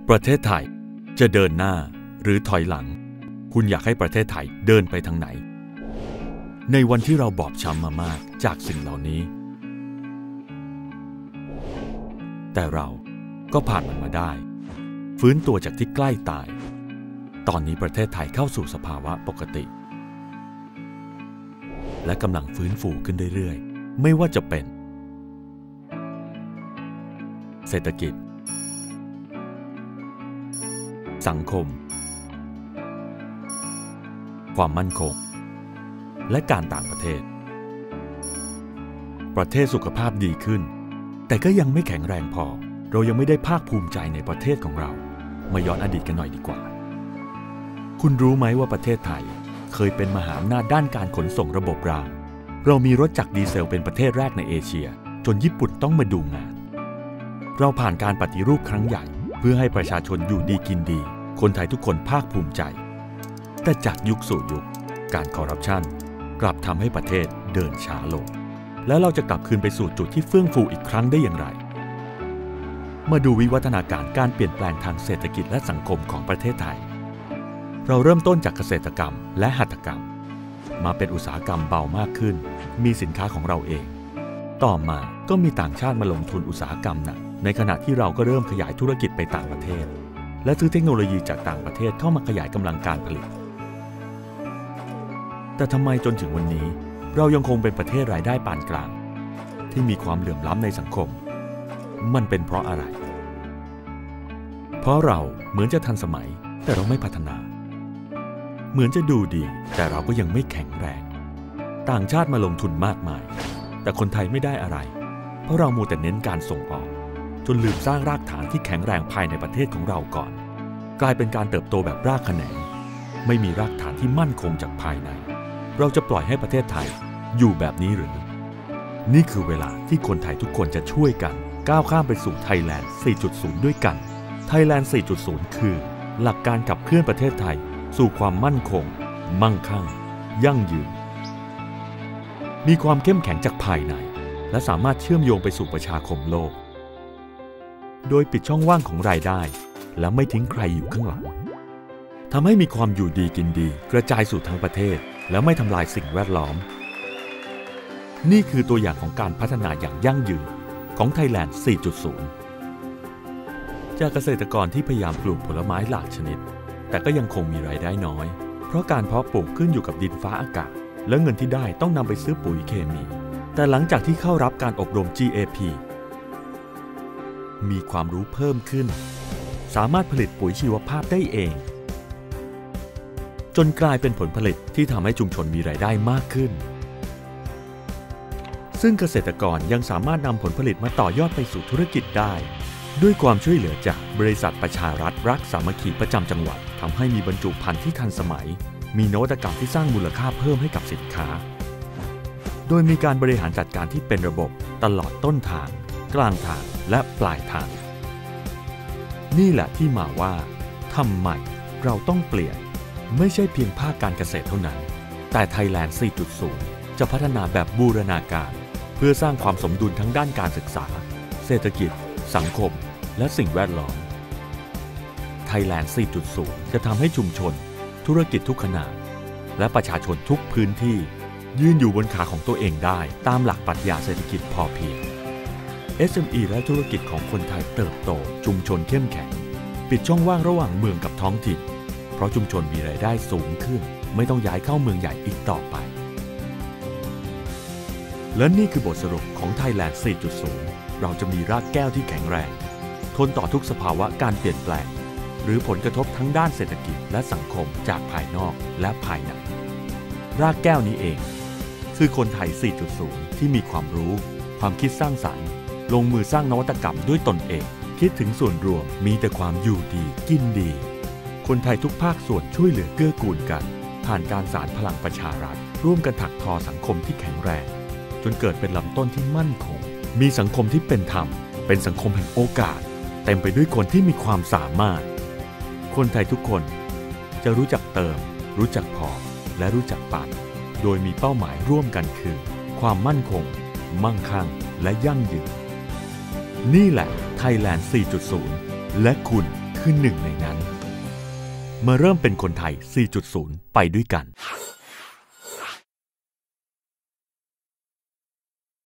ประเทศไทยจะเดินหน้าหรือถอยหลังคุณอยากให้ประเทศไทยเดินไปทางไหนในวันที่เราบอบช้ำมามากจากสิ่งเหล่านี้แต่เราก็ผ่านมันมาได้ฟื้นตัวจากที่ใกล้ตายตอนนี้ประเทศไทยเข้าสู่สภาวะปกติและกำลังฟื้นฟูขึ้นเรื่อยๆไม่ว่าจะเป็นเศรษฐกิจสังคมความมั่นคงและการต่างประเทศประเทศสุขภาพดีขึ้นแต่ก็ยังไม่แข็งแรงพอเรายังไม่ได้ภาคภูมิใจในประเทศของเรามาย้อนอดีตกันหน่อยดีกว่าคุณรู้ไหมว่าประเทศไทยเคยเป็นมหาอำนาจด้านการขนส่งระบบรางเรามีรถจักรดีเซลเป็นประเทศแรกในเอเชียจนญี่ปุ่นต้องมาดูงานเราผ่านการปฏิรูปครั้งใหญ่เพื่อให้ประชาชนอยู่ดีกินดีคนไทยทุกคนภาคภูมิใจแต่จากยุคสู่ยุคการคอร์รัปชันกลับทำให้ประเทศเดินช้าลงแล้วเราจะกลับคืนไปสู่จุดที่เฟื่องฟูอีกครั้งได้อย่างไรมาดูวิวัฒนาการการเปลี่ยนแปลงทางเศรษฐกิจและสังคมของประเทศไทยเราเริ่มต้นจากเกษตรกรรมและหัตถกรรมมาเป็นอุตสาหกรรมเบามากขึ้นมีสินค้าของเราเองต่อมาก็มีต่างชาติมาลงทุนอุตสาหกรรมหนักในขณะที่เราก็เริ่มขยายธุรกิจไปต่างประเทศและซื้อเทคโนโลยีจากต่างประเทศเข้ามาขยายกำลังการผลิตแต่ทำไมจนถึงวันนี้เรายังคงเป็นประเทศรายได้ปานกลางที่มีความเหลื่อมล้ำในสังคมมันเป็นเพราะอะไรเพราะเราเหมือนจะทันสมัยแต่เราไม่พัฒนาเหมือนจะดูดีแต่เราก็ยังไม่แข็งแรงต่างชาติมาลงทุนมากมายแต่คนไทยไม่ได้อะไรเพราะเรามัวแต่เน้นการส่งออกจนลืมสร้างรากฐานที่แข็งแรงภายในประเทศของเราก่อนกลายเป็นการเติบโตแบบรากแขนงไม่มีรากฐานที่มั่นคงจากภายในเราจะปล่อยให้ประเทศไทยอยู่แบบนี้หรือนี่คือเวลาที่คนไทยทุกคนจะช่วยกันก้าวข้ามไปสู่ไทยแลนด์ 4.0 ด้วยกันไทยแลนด์ 4.0 คือหลักการขับเคลื่อนประเทศไทยสู่ความมั่นคงมั่งคั่งยั่งยืนมีความเข้มแข็งจากภายในและสามารถเชื่อมโยงไปสู่ประชาคมโลกโดยปิดช่องว่างของรายได้และไม่ทิ้งใครอยู่ข้างหลังทำให้มีความอยู่ดีกินดีกระจายสู่ทั้งประเทศและไม่ทำลายสิ่งแวดล้อมนี่คือตัวอย่างของการพัฒนาอย่างยั่งยืนของไทยแลนด์ 4.0 จากเกษตรกรที่พยายามปลูกผลไม้หลากชนิดแต่ก็ยังคงมีรายได้น้อยเพราะการเพาะปลูกขึ้นอยู่กับดินฟ้าอากาศและเงินที่ได้ต้องนำไปซื้อปุ๋ยเคมีแต่หลังจากที่เข้ารับการอบรม GAP มีความรู้เพิ่มขึ้นสามารถผลิตปุ๋ยชีวภาพได้เองจนกลายเป็นผลผลิตที่ทำให้ชุมชนมีรายได้มากขึ้นซึ่งเกษตรกรยังสามารถนำผลผลิตมาต่อยอดไปสู่ธุรกิจได้ด้วยความช่วยเหลือจากบริษัทประชารัฐรักสามัคคีประจำจังหวัดทำให้มีบรรจุภัณฑ์ที่ทันสมัยมีนวัตกรรมที่สร้างมูลค่าเพิ่มให้กับสินค้าโดยมีการบริหารจัดการที่เป็นระบบตลอดต้นทางกลางทางและปลายทางนี่แหละที่มาว่าทำไมเราต้องเปลี่ยนไม่ใช่เพียงภาคการเกษตรเท่านั้นแต่ไทยแลนด์ 4.0 จะพัฒนาแบบบูรณาการเพื่อสร้างความสมดุลทั้งด้านการศึกษาเศรษฐกิจสังคมและสิ่งแวดล้อมไทยแลนด์ 4.0 จะทำให้ชุมชนธุรกิจทุกขนาดและประชาชนทุกพื้นที่ยืนอยู่บนขาของตัวเองได้ตามหลักปรัชญาเศรษฐกิจพอเพียง SME และธุรกิจของคนไทยเติบโตชุมชนเข้มแข็งปิดช่องว่างระหว่างเมืองกับท้องถิ่นเพราะชุมชนมีรายได้สูงขึ้นไม่ต้องย้ายเข้าเมืองใหญ่อีกต่อไปและนี่คือบทสรุปของ Thailand 4.0 เราจะมีรากแก้วที่แข็งแรงทนต่อทุกสภาวะการเปลี่ยนแปลงหรือผลกระทบทั้งด้านเศรษฐกิจและสังคมจากภายนอกและภายในรากแก้วนี้เองคือคนไทย 4.0 ที่มีความรู้ความคิดสร้างสรรค์ลงมือสร้างนวัตกรรมด้วยตนเองคิดถึงส่วนรวมมีแต่ความอยู่ดีกินดีคนไทยทุกภาคส่วนช่วยเหลือเกื้อกูลกันผ่านการสานพลังประชารัฐร่วมกันถักทอสังคมที่แข็งแรงจนเกิดเป็นลำต้นที่มั่นคงมีสังคมที่เป็นธรรมเป็นสังคมแห่งโอกาสเต็มไปด้วยคนที่มีความสามารถคนไทยทุกคนจะรู้จักเติมรู้จักพอและรู้จักปันโดยมีเป้าหมายร่วมกันคือความมั่นคงมั่งคั่งและยั่งยืนนี่แหละ Thailand 4.0 และคุณคือหนึ่งในนั้นมาเริ่มเป็นคนไทย 4.0 ไปด้วยกัน